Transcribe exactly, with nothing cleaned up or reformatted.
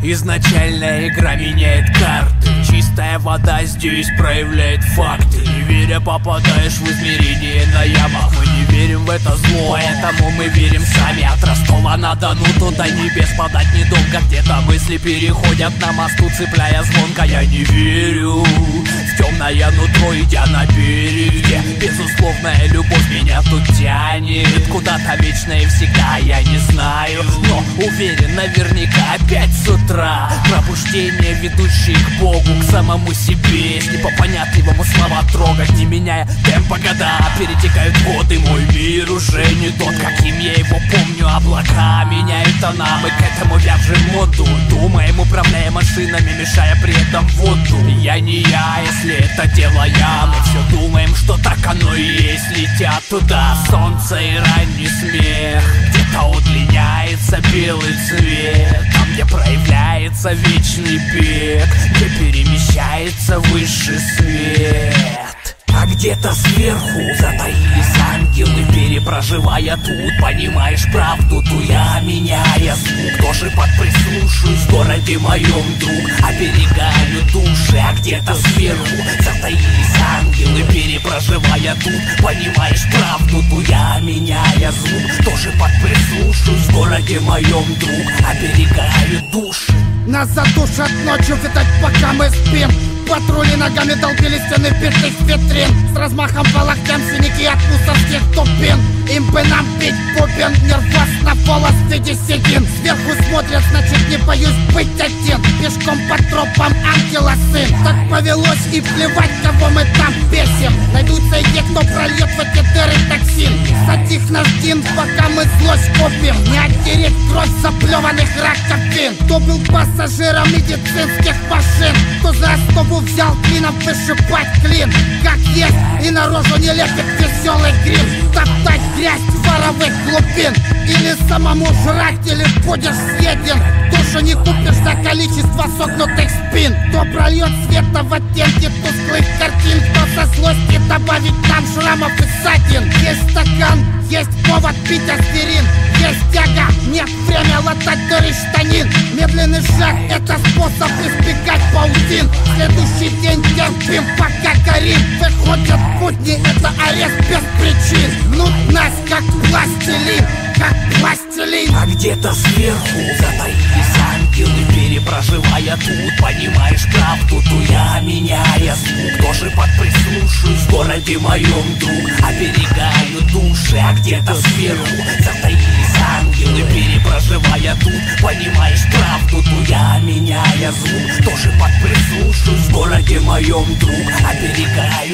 Изначальная игра меняет карты. Чистая вода здесь проявляет факты. Не веря, попадаешь в измерение на ямах. Мы не верим в это зло, поэтому мы верим сами. От Ростова-на-Дону туда небес подать недолго. Где-то мысли переходят на мосту, цепляя звонко. Я не верю в темное нутро, идя на берег, где безусловная любовь меня тут тянет куда-то вечно и всегда, я не знаю, но уверен, наверняка опять с утра пробуждение, ведущее к Богу, к самому себе. Если по понятливому слова трогать, не меняя темпа года, перетекают годы. Мой мир уже не тот, каким я его помню. Облака меняют тона, мы к этому вяжем моду. Думаем, управляя машинами, мешая при этом воду. Я не я, если это дело я. Мы все думаем, что так оно и есть. Летят туда солнце и ранний смех. Где-то удлиняется белый цвет, там, где проявляется вечный бег, где перемещается высший свет. А где-то сверху затаились ангелы, перепроживая тут, понимаешь правду, ту я меняя звук. Тоже подприслушаюсь в городе моем, друг, оберегаю души. А где-то сверху затаились ангелы, перепроживая тут, понимаешь правду, ту я меняя звук. Тоже подприслушаюсь в городе моем, друг, оберегаю души. Нас задушат ночью, видать, пока мы спим. Патрули ногами долбили стены битых витрин. С размахом по локтям синяки от мусорских тупин. Им бы нам пить бубен, нервас на волос в виде седин. Сверху смотрят, значит не боюсь быть один. Пешком по тропам ангела сын. Так повелось и плевать, кого мы там бесим. Найдутся и те, кто прольет в эти дыры токсин. Затих наш дин, пока мы злость копим. Не оттереть кровь заплеванных раковин. Кто был пассажиром медицинских машин, кто за основу взял клином вышибать клин. Как есть, и на рожу не лепит веселый грим. Топтать грязь дворовых глубин. Или самому жрать, или будешь съеден. Душу не купишь за количество согнутых спин. Кто прольет света в оттенке тусклых картин, кто со злости добавит нам шрамов и ссадин. Есть стакан, есть повод пить аспирин. Есть тяга, нет время латать дыры штанин. Медленный шаг — это способ избегать паутин. Следующий день терпим, пока горим. Выходят будни, это арест без причин. Мнут нас как пластилин, как пластилин. А где-то сверху затаились ангелы, перепроживая тут, понимаешь правду, ту я меняя звук. Тоже подприслушаюсь в городе моем, друг, оберегаю души. А где-то сверху затаились ангелы, перепроживая тут, понимаешь правду, ту я меняя звук. Тоже подприслушаюсь в городе моем, друг, оберегаю